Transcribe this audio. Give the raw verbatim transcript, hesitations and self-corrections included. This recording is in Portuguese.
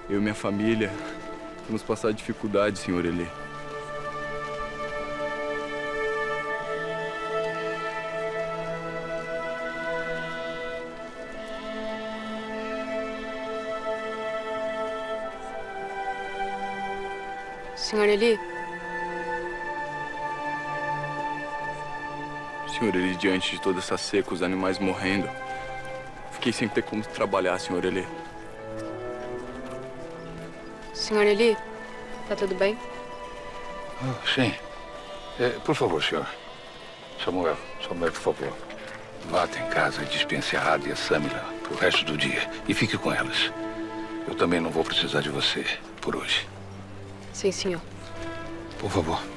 Eu e minha família vamos passar dificuldades, senhor Eli. Senhor Eli? Senhor Eli, diante de toda essa seca, os animais morrendo, fiquei sem ter como trabalhar, senhor Eli. Senhor Eli, tá tudo bem? Oh, sim. É, por favor, senhor. Samuel, Samuel, por favor. Vá até em casa e dispense a Ada e a Samila pro resto do dia. E fique com elas. Eu também não vou precisar de você por hoje. Sim, senhor. Por favor.